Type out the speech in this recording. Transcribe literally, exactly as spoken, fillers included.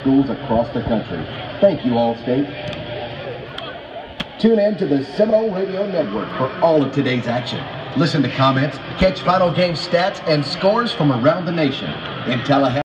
schools across the country. Thank you, Allstate. Tune in to the Seminole Radio Network for all of today's action. Listen to comments, catch final game stats, and scores from around the nation. In Tallahassee.